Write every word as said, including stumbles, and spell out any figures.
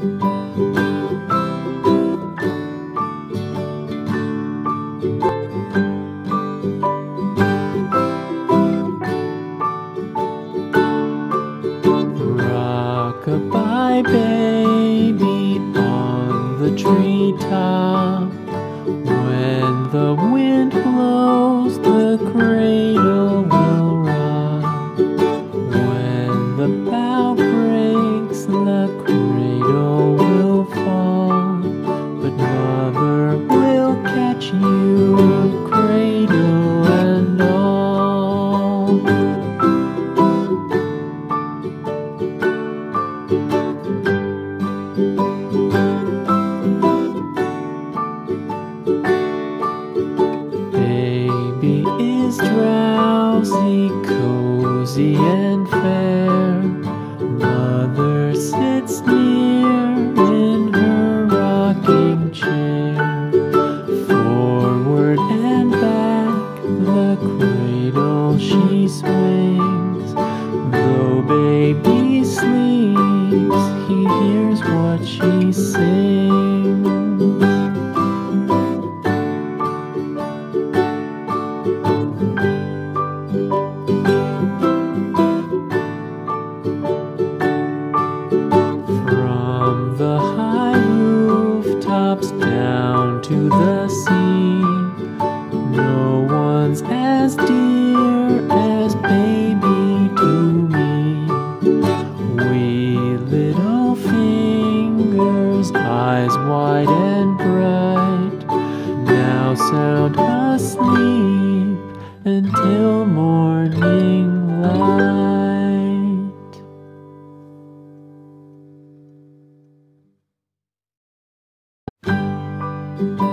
Rock-a-bye baby on the treetop. When the wind blows, the cradle will rock. When the bough breaks, the cradle will fall. But mother will catch you, cradle and all. Baby is drowsy, cozy and fair. Mother sits near in her rocking chair. Forward and back the cradle she swings. Though baby sleeps, he hears what she sings. From the high rooftops down to the sea, no one's as dear as baby to me. Wee little fingers, eyes wide and bright, now sound asleep until morning light. Thank you.